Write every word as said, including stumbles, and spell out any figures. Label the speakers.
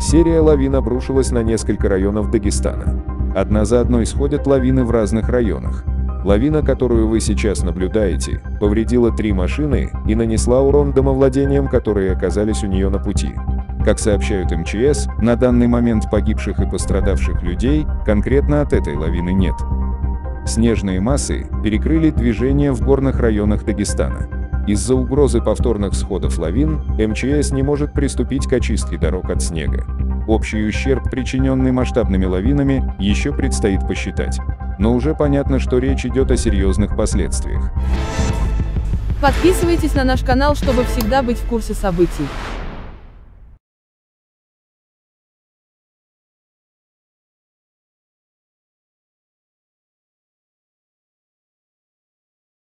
Speaker 1: Серия лавин обрушилась на несколько районов Дагестана. Одна за одной сходят лавины в разных районах. Лавина, которую вы сейчас наблюдаете, повредила три машины и нанесла урон домовладениям, которые оказались у нее на пути. Как сообщают эм че эс, на данный момент погибших и пострадавших людей конкретно от этой лавины нет. Снежные массы перекрыли движение в горных районах Дагестана. Из-за угрозы повторных сходов лавин эм че эс не может приступить к очистке дорог от снега. Общий ущерб, причиненный масштабными лавинами, еще предстоит посчитать. Но уже понятно, что речь идет о серьезных последствиях.
Speaker 2: Подписывайтесь на наш канал, чтобы всегда быть в курсе событий.